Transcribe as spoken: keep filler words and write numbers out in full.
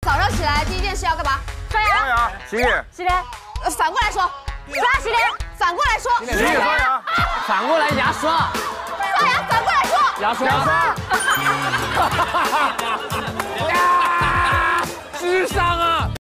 早上起来第一件事要干嘛？刷牙。 刷牙，洗脸。 洗脸。呃，反过来说，刷洗脸，反过来说， 洗脸刷牙， 反过来牙刷。 刷牙，反过来说， 牙刷。 牙刷。